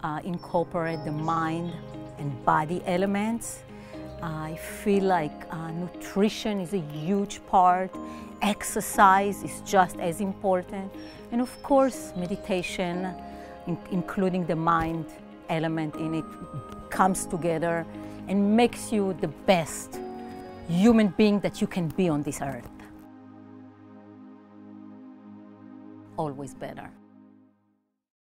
incorporate the mind and body elements. I feel like nutrition is a huge part. Exercise is just as important. And of course, meditation, including the mind element in it, comes together and makes you the best human being that you can be on this earth. Always better.